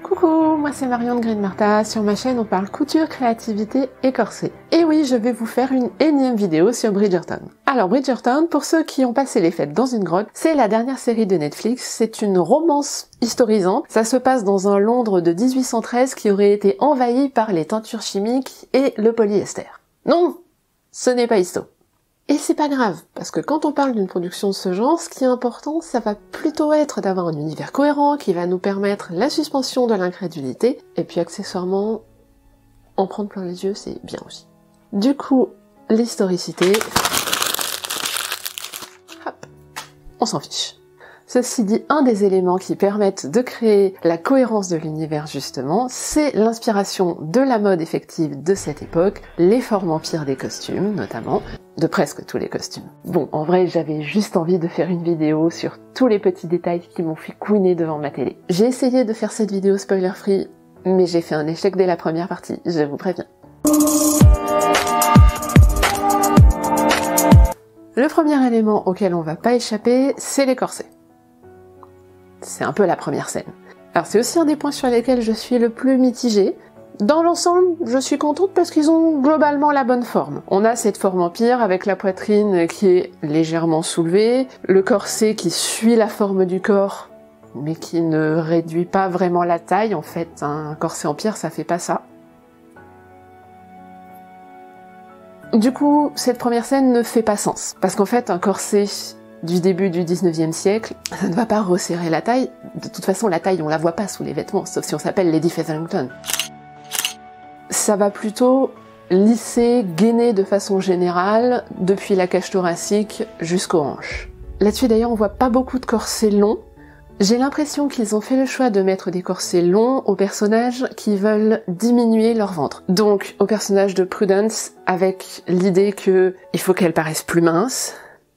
Coucou, moi c'est Marion de Green Martha. Sur ma chaîne on parle couture, créativité et corset. Et oui, je vais vous faire une énième vidéo sur Bridgerton. Alors Bridgerton, pour ceux qui ont passé les fêtes dans une grotte, c'est la dernière série de Netflix, c'est une romance historisante. Ça se passe dans un Londres de 1813 qui aurait été envahi par les teintures chimiques et le polyester. Non, ce n'est pas histo. Et c'est pas grave, parce que quand on parle d'une production de ce genre, ce qui est important, ça va plutôt être d'avoir un univers cohérent qui va nous permettre la suspension de l'incrédulité, et puis accessoirement, en prendre plein les yeux, c'est bien aussi. Du coup, l'historicité... Hop, on s'en fiche. Ceci dit, un des éléments qui permettent de créer la cohérence de l'univers justement, c'est l'inspiration de la mode effective de cette époque, les formes empires des costumes notamment, de presque tous les costumes. Bon, en vrai, j'avais juste envie de faire une vidéo sur tous les petits détails qui m'ont fait couiner devant ma télé. J'ai essayé de faire cette vidéo spoiler free, mais j'ai fait un échec dès la première partie, je vous préviens. Le premier élément auquel on va pas échapper, c'est les corsets. C'est un peu la première scène. Alors c'est aussi un des points sur lesquels je suis le plus mitigée. Dans l'ensemble, je suis contente parce qu'ils ont globalement la bonne forme. On a cette forme empire avec la poitrine qui est légèrement soulevée, le corset qui suit la forme du corps, mais qui ne réduit pas vraiment la taille. En fait, un corset empire, ça fait pas ça. Du coup, cette première scène ne fait pas sens. Parce qu'en fait, un corset du début du 19e siècle, ça ne va pas resserrer la taille. De toute façon, la taille, on la voit pas sous les vêtements, sauf si on s'appelle Lady Featherington. Ça va plutôt lisser, gainer de façon générale, depuis la cage thoracique jusqu'aux hanches. Là-dessus d'ailleurs, on voit pas beaucoup de corsets longs. J'ai l'impression qu'ils ont fait le choix de mettre des corsets longs aux personnages qui veulent diminuer leur ventre. Donc, au personnage de Prudence, avec l'idée que il faut qu'elle paraisse plus mince.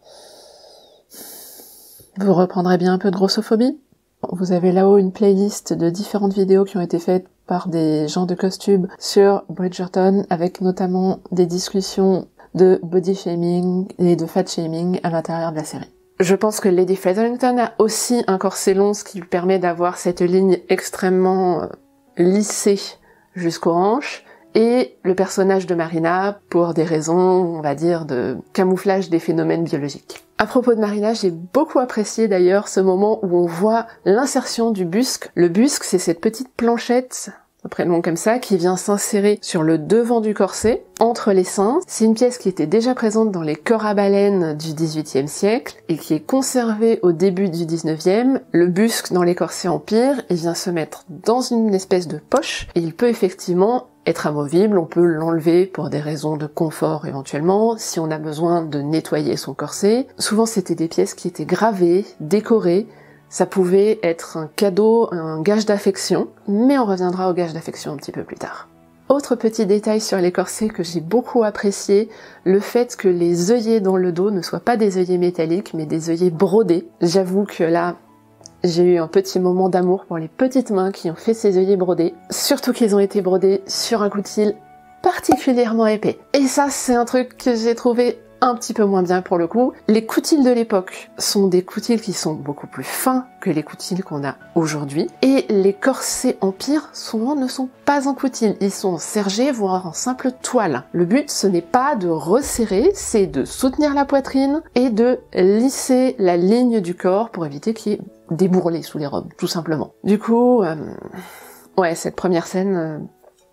Vous reprendrez bien un peu de grossophobie. Vous avez là-haut une playlist de différentes vidéos qui ont été faites par des gens de costumes sur Bridgerton, avec notamment des discussions de body shaming et de fat shaming à l'intérieur de la série. Je pense que Lady Featherington a aussi un corset long, ce qui lui permet d'avoir cette ligne extrêmement lissée jusqu'aux hanches, et le personnage de Marina pour des raisons, on va dire, de camouflage des phénomènes biologiques. À propos de Marina, j'ai beaucoup apprécié d'ailleurs ce moment où on voit l'insertion du busque. Le busque, c'est cette petite planchette, après long comme ça, qui vient s'insérer sur le devant du corset, entre les seins. C'est une pièce qui était déjà présente dans les corps à baleines du XVIIIe siècle et qui est conservée au début du XIXe. Le busque dans les corsets empire, il vient se mettre dans une espèce de poche et il peut effectivement être amovible, on peut l'enlever pour des raisons de confort éventuellement, si on a besoin de nettoyer son corset. Souvent c'était des pièces qui étaient gravées, décorées, ça pouvait être un cadeau, un gage d'affection, mais on reviendra au gage d'affection un petit peu plus tard. Autre petit détail sur les corsets que j'ai beaucoup apprécié, le fait que les œillets dans le dos ne soient pas des œillets métalliques, mais des œillets brodés. J'avoue que là, j'ai eu un petit moment d'amour pour les petites mains qui ont fait ces œillets brodés, surtout qu'ils ont été brodés sur un coutil particulièrement épais. Et ça, c'est un truc que j'ai trouvé un petit peu moins bien pour le coup. Les coutils de l'époque sont des coutils qui sont beaucoup plus fins que les coutils qu'on a aujourd'hui, et les corsets empire souvent ne sont pas en coutil, ils sont en sergé, voire en simple toile. Le but, ce n'est pas de resserrer, c'est de soutenir la poitrine et de lisser la ligne du corps pour éviter qu'il y ait des bourrelets sous les robes, tout simplement. Du coup, ouais, cette première scène...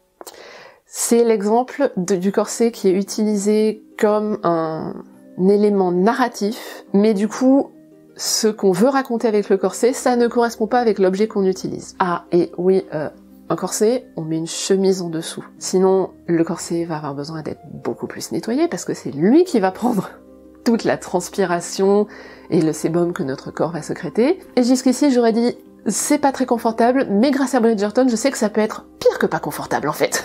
c'est l'exemple du corset qui est utilisé comme un élément narratif, mais du coup, ce qu'on veut raconter avec le corset, ça ne correspond pas avec l'objet qu'on utilise. Ah, et oui, un corset, on met une chemise en dessous. Sinon, le corset va avoir besoin d'être beaucoup plus nettoyé, parce que c'est lui qui va prendre toute la transpiration et le sébum que notre corps va sécréter. Et jusqu'ici, j'aurais dit, c'est pas très confortable, mais grâce à Bridgerton, je sais que ça peut être pire que pas confortable, en fait.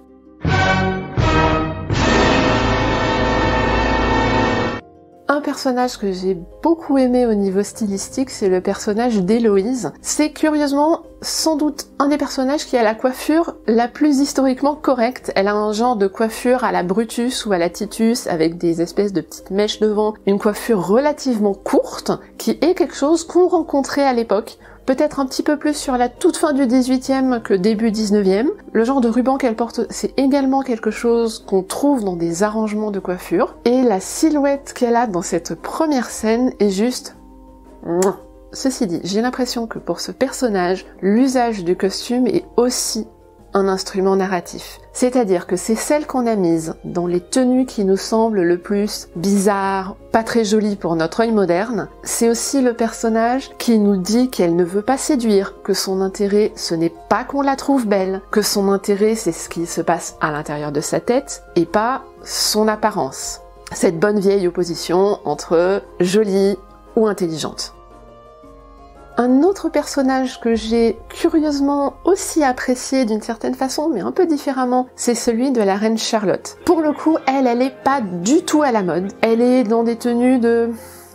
Un personnage que j'ai beaucoup aimé au niveau stylistique, c'est le personnage d'Héloïse. C'est curieusement sans doute un des personnages qui a la coiffure la plus historiquement correcte. Elle a un genre de coiffure à la Brutus ou à la Titus avec des espèces de petites mèches devant, une coiffure relativement courte qui est quelque chose qu'on rencontrait à l'époque. peut-être un petit peu plus sur la toute fin du 18e que début 19e. Le genre de ruban qu'elle porte, c'est également quelque chose qu'on trouve dans des arrangements de coiffure. Et la silhouette qu'elle a dans cette première scène est juste... Ceci dit, j'ai l'impression que pour ce personnage, l'usage du costume est aussi un instrument narratif. C'est-à-dire que c'est celle qu'on a mise dans les tenues qui nous semblent le plus bizarres, pas très jolies pour notre œil moderne. C'est aussi le personnage qui nous dit qu'elle ne veut pas séduire, que son intérêt ce n'est pas qu'on la trouve belle, que son intérêt c'est ce qui se passe à l'intérieur de sa tête et pas son apparence. Cette bonne vieille opposition entre jolie ou intelligente. Un autre personnage que j'ai curieusement aussi apprécié d'une certaine façon, mais un peu différemment, c'est celui de la reine Charlotte. Pour le coup, elle est pas du tout à la mode. Elle est dans des tenues de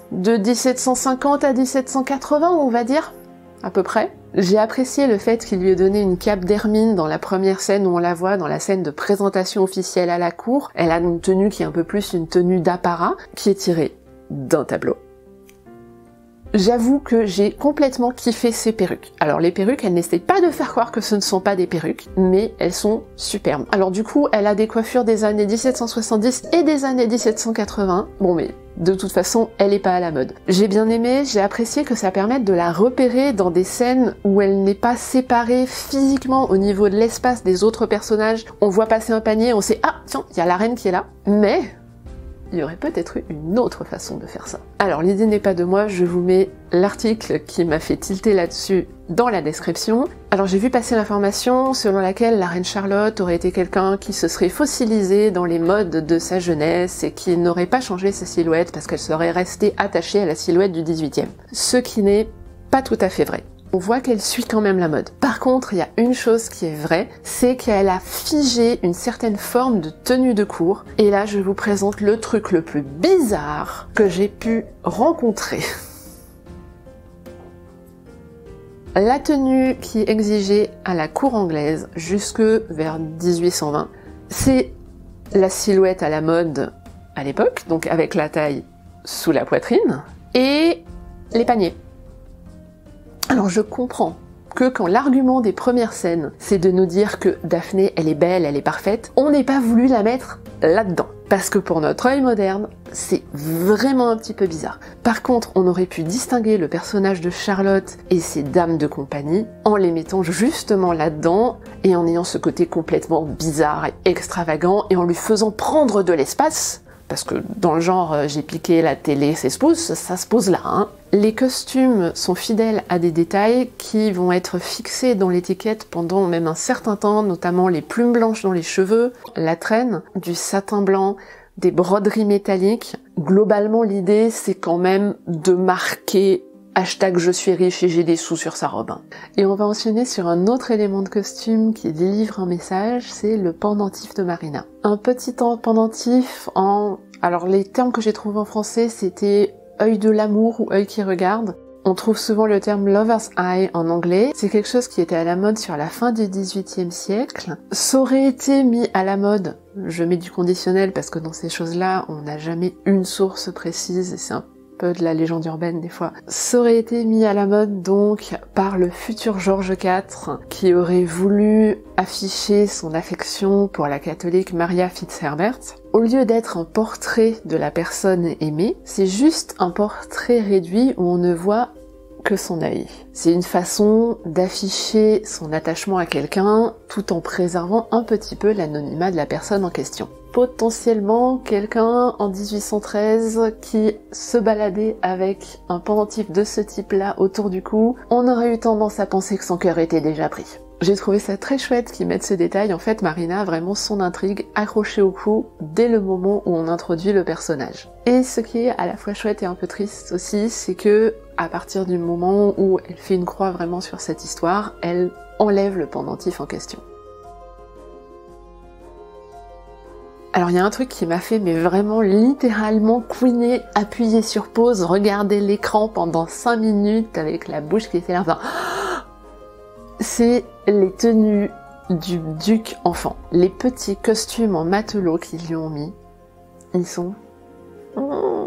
1750 à 1780, on va dire, à peu près. J'ai apprécié le fait qu'il lui ait donné une cape d'hermine dans la première scène où on la voit, dans la scène de présentation officielle à la cour. Elle a une tenue qui est un peu plus une tenue d'apparat, qui est tirée d'un tableau. J'avoue que j'ai complètement kiffé ces perruques. Alors les perruques, elles n'essayent pas de faire croire que ce ne sont pas des perruques, mais elles sont superbes. Alors du coup, elle a des coiffures des années 1770 et des années 1780. Bon mais de toute façon, elle est pas à la mode. J'ai bien aimé, j'ai apprécié que ça permette de la repérer dans des scènes où elle n'est pas séparée physiquement au niveau de l'espace des autres personnages. On voit passer un panier, on sait « Ah, tiens, il y a la reine qui est là ». Mais il y aurait peut-être eu une autre façon de faire ça. Alors l'idée n'est pas de moi, je vous mets l'article qui m'a fait tilter là-dessus dans la description. Alors j'ai vu passer l'information selon laquelle la reine Charlotte aurait été quelqu'un qui se serait fossilisé dans les modes de sa jeunesse et qui n'aurait pas changé sa silhouette parce qu'elle serait restée attachée à la silhouette du 18e. Ce qui n'est pas tout à fait vrai. On voit qu'elle suit quand même la mode. Par contre, il y a une chose qui est vraie, c'est qu'elle a figé une certaine forme de tenue de cour. Et là, je vous présente le truc le plus bizarre que j'ai pu rencontrer. La tenue qui est exigée à la cour anglaise jusque vers 1820, c'est la silhouette à la mode à l'époque, donc avec la taille sous la poitrine, et les paniers. Alors je comprends que quand l'argument des premières scènes, c'est de nous dire que Daphné, elle est belle, elle est parfaite, on n'ait pas voulu la mettre là-dedans. Parce que pour notre œil moderne, c'est vraiment un petit peu bizarre. Par contre, on aurait pu distinguer le personnage de Charlotte et ses dames de compagnie en les mettant justement là-dedans et en ayant ce côté complètement bizarre et extravagant et en lui faisant prendre de l'espace. Parce que dans le genre j'ai piqué la télé, c'est se pose, ça se pose là. Hein. Les costumes sont fidèles à des détails qui vont être fixés dans l'étiquette pendant même un certain temps, notamment les plumes blanches dans les cheveux, la traîne, du satin blanc, des broderies métalliques. Globalement, l'idée c'est quand même de marquer hashtag je suis riche et j'ai des sous sur sa robe. Et on va enchaîner sur un autre élément de costume qui délivre un message, c'est le pendentif de Marina. Un petit pendentif en... Alors les termes que j'ai trouvés en français c'était œil de l'amour ou œil qui regarde. On trouve souvent le terme lover's eye en anglais. C'est quelque chose qui était à la mode sur la fin du XVIIIe siècle. Ça aurait été mis à la mode, je mets du conditionnel parce que dans ces choses-là, on n'a jamais une source précise et c'est un peu de la légende urbaine des fois. Ça aurait été mis à la mode donc par le futur George IV qui aurait voulu afficher son affection pour la catholique Maria Fitzherbert. Au lieu d'être un portrait de la personne aimée, c'est juste un portrait réduit où on ne voit que son œil. C'est une façon d'afficher son attachement à quelqu'un tout en préservant un petit peu l'anonymat de la personne en question. Potentiellement quelqu'un en 1813 qui se baladait avec un pendentif de ce type-là autour du cou, on aurait eu tendance à penser que son cœur était déjà pris. J'ai trouvé ça très chouette qu'ils mettent ce détail. En fait, Marina a vraiment son intrigue accrochée au cou dès le moment où on introduit le personnage. Et ce qui est à la fois chouette et un peu triste aussi, c'est que à partir du moment où elle fait une croix vraiment sur cette histoire, elle enlève le pendentif en question. Alors il y a un truc qui m'a fait mais vraiment littéralement couiner, appuyer sur pause, regarder l'écran pendant 5 minutes avec la bouche qui était là, enfin... C'est les tenues du duc enfant. Les petits costumes en matelot qu'ils lui ont mis, ils sont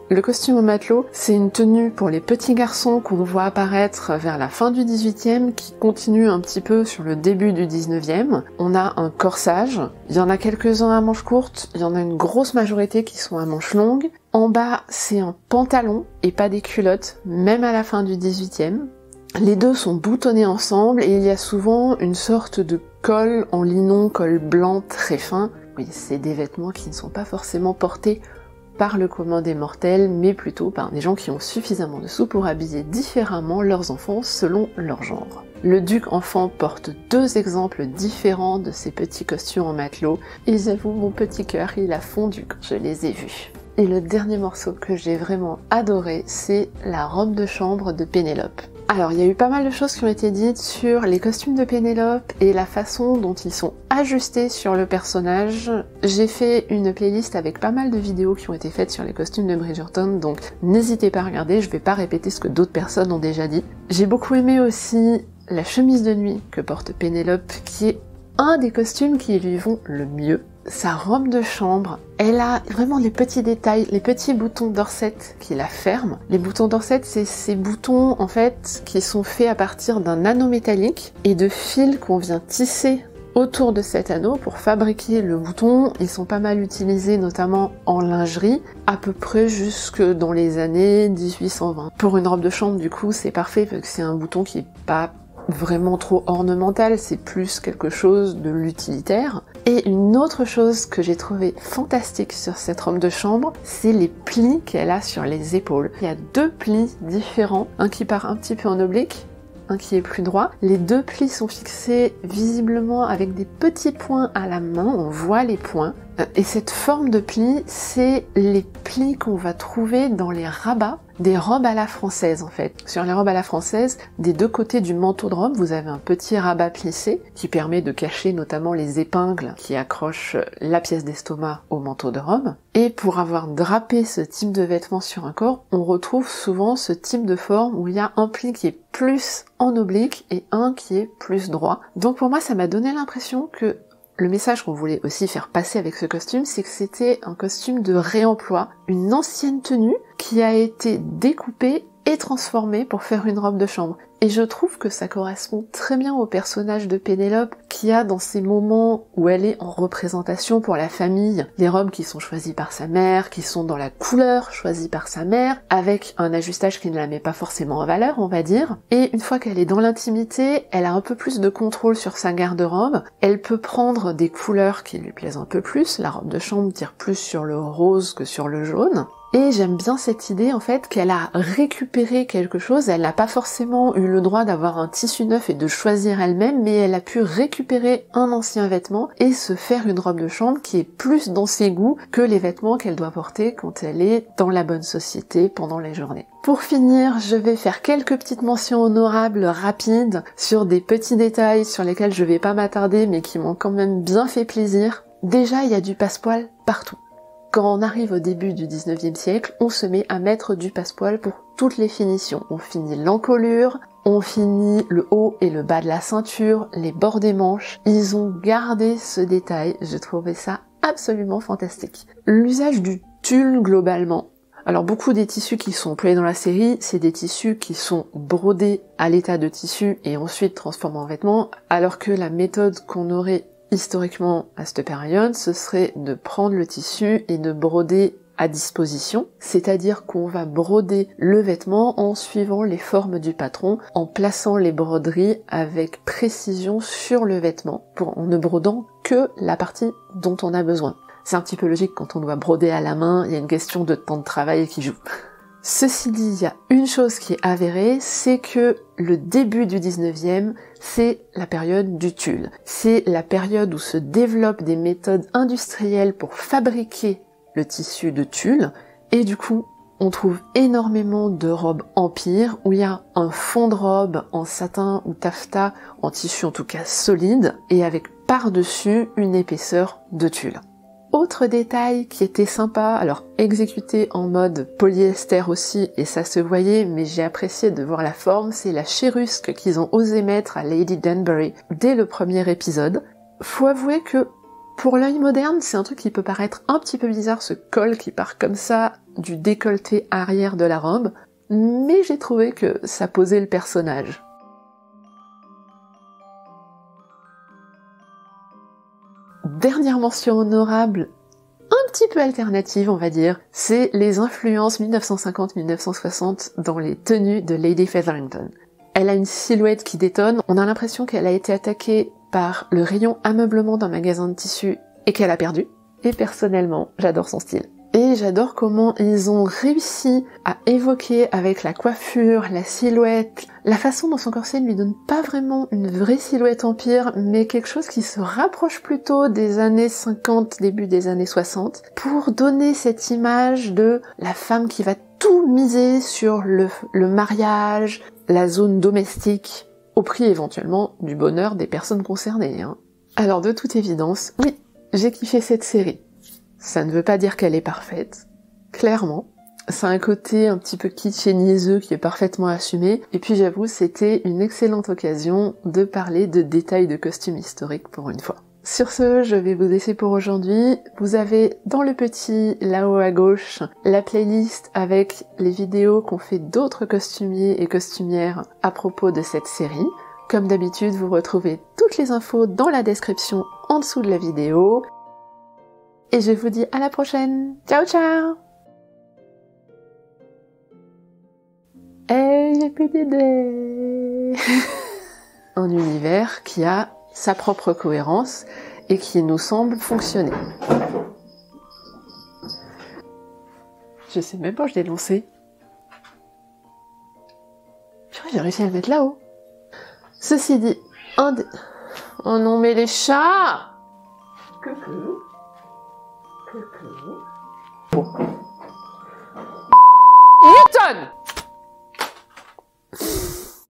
Le costume au matelot, c'est une tenue pour les petits garçons qu'on voit apparaître vers la fin du 18e, qui continue un petit peu sur le début du 19e. On a un corsage, il y en a quelques-uns à manches courtes, il y en a une grosse majorité qui sont à manches longues. En bas, c'est un pantalon et pas des culottes, même à la fin du 18e. Les deux sont boutonnés ensemble et il y a souvent une sorte de col en linon, col blanc très fin. Oui, c'est des vêtements qui ne sont pas forcément portés par le commun des mortels, mais plutôt par des gens qui ont suffisamment de sous pour habiller différemment leurs enfants selon leur genre. Le duc enfant porte 2 exemples différents de ces petits costumes en matelot, et j'avoue mon petit cœur il a fondu quand je les ai vus. Et le dernier morceau que j'ai vraiment adoré, c'est la robe de chambre de Pénélope. Alors, il y a eu pas mal de choses qui ont été dites sur les costumes de Pénélope et la façon dont ils sont ajustés sur le personnage. J'ai fait une playlist avec pas mal de vidéos qui ont été faites sur les costumes de Bridgerton, donc n'hésitez pas à regarder, je vais pas répéter ce que d'autres personnes ont déjà dit. J'ai beaucoup aimé aussi la chemise de nuit que porte Pénélope, qui est un des costumes qui lui vont le mieux. Sa robe de chambre, elle a vraiment les petits détails, les petits boutons d'Orsett qui la ferment. Les boutons d'Orsett, c'est ces boutons en fait qui sont faits à partir d'un anneau métallique et de fils qu'on vient tisser autour de cet anneau pour fabriquer le bouton. Ils sont pas mal utilisés notamment en lingerie, à peu près jusque dans les années 1820. Pour une robe de chambre, du coup, c'est parfait parce que c'est un bouton qui est pas vraiment trop ornemental, c'est plus quelque chose de l'utilitaire. Et une autre chose que j'ai trouvé fantastique sur cette robe de chambre, c'est les plis qu'elle a sur les épaules. Il y a 2 plis différents, un qui part un petit peu en oblique, un qui est plus droit. Les 2 plis sont fixés visiblement avec des petits points à la main, on voit les points. Et cette forme de pli, c'est les plis qu'on va trouver dans les rabats des robes à la française en fait. Sur les robes à la française, des 2 côtés du manteau de robe, vous avez un petit rabat plissé qui permet de cacher notamment les épingles qui accrochent la pièce d'estomac au manteau de robe. Et pour avoir drapé ce type de vêtements sur un corps, on retrouve souvent ce type de forme où il y a un pli qui est plus en oblique et un qui est plus droit. Donc pour moi, ça m'a donné l'impression que le message qu'on voulait aussi faire passer avec ce costume, c'est que c'était un costume de réemploi, une ancienne tenue qui a été découpée et transformée pour faire une robe de chambre. Et je trouve que ça correspond très bien au personnage de Pénélope qui a dans ces moments où elle est en représentation pour la famille, les robes qui sont choisies par sa mère, qui sont dans la couleur choisie par sa mère, avec un ajustage qui ne la met pas forcément en valeur, on va dire. Et une fois qu'elle est dans l'intimité, elle a un peu plus de contrôle sur sa garde-robe, elle peut prendre des couleurs qui lui plaisent un peu plus, la robe de chambre tire plus sur le rose que sur le jaune. Et j'aime bien cette idée en fait qu'elle a récupéré quelque chose, elle n'a pas forcément eu le droit d'avoir un tissu neuf et de choisir elle-même, mais elle a pu récupérer un ancien vêtement et se faire une robe de chambre qui est plus dans ses goûts que les vêtements qu'elle doit porter quand elle est dans la bonne société pendant les journées. Pour finir, je vais faire quelques petites mentions honorables rapides sur des petits détails sur lesquels je vais pas m'attarder mais qui m'ont quand même bien fait plaisir. Déjà, il y a du passepoil partout. Quand on arrive au début du 19e siècle, on se met à mettre du passepoil pour toutes les finitions. On finit l'encolure, on finit le haut et le bas de la ceinture, les bords des manches. Ils ont gardé ce détail, j'ai trouvé ça absolument fantastique. L'usage du tulle globalement. Alors beaucoup des tissus qui sont employés dans la série, c'est des tissus qui sont brodés à l'état de tissu et ensuite transformés en vêtements, alors que la méthode qu'on aurait historiquement à cette période, ce serait de prendre le tissu et de broder à disposition, c'est-à-dire qu'on va broder le vêtement en suivant les formes du patron, en plaçant les broderies avec précision sur le vêtement, en ne brodant que la partie dont on a besoin. C'est un petit peu logique quand on doit broder à la main, il y a une question de temps de travail qui joue. Ceci dit, il y a une chose qui est avérée, c'est que le début du 19e, c'est la période du tulle. C'est la période où se développent des méthodes industrielles pour fabriquer le tissu de tulle, et du coup, on trouve énormément de robes empire, où il y a un fond de robe en satin ou taffetas, en tissu en tout cas solide, et avec par-dessus une épaisseur de tulle. Autre détail qui était sympa, alors exécuté en mode polyester aussi, et ça se voyait, mais j'ai apprécié de voir la forme, c'est la chérusque qu'ils ont osé mettre à Lady Danbury dès le premier épisode. Faut avouer que pour l'œil moderne, c'est un truc qui peut paraître un petit peu bizarre, ce col qui part comme ça du décolleté arrière de la robe, mais j'ai trouvé que ça posait le personnage. Dernière mention honorable, un petit peu alternative on va dire, c'est les influences 1950-1960 dans les tenues de Lady Featherington. Elle a une silhouette qui détonne, on a l'impression qu'elle a été attaquée par le rayon ameublement d'un magasin de tissus et qu'elle a perdu. Et personnellement, j'adore son style. Et j'adore comment ils ont réussi à évoquer avec la coiffure, la silhouette, la façon dont son corset ne lui donne pas vraiment une vraie silhouette empire, mais quelque chose qui se rapproche plutôt des années 50, début des années 60, pour donner cette image de la femme qui va tout miser sur le mariage, la zone domestique, au prix éventuellement du bonheur des personnes concernées. Alors de toute évidence, oui, j'ai kiffé cette série. Ça ne veut pas dire qu'elle est parfaite, clairement. Ça a un côté un petit peu kitsch et niaiseux qui est parfaitement assumé. Et puis j'avoue, c'était une excellente occasion de parler de détails de costumes historiques pour une fois. Sur ce, je vais vous laisser pour aujourd'hui. Vous avez dans le petit, là-haut à gauche, la playlist avec les vidéos qu'ont fait d'autres costumiers et costumières à propos de cette série. Comme d'habitude, vous retrouvez toutes les infos dans la description en dessous de la vidéo. Et je vous dis à la prochaine. Ciao ciao. Hey, j'ai plus d'idées. Un univers qui a sa propre cohérence et qui nous semble fonctionner. Je sais même pas où je l'ai lancé. J'ai réussi à le mettre là-haut. Ceci dit, oh non mais les chats. Coucou. Coucou. Bon. Newton!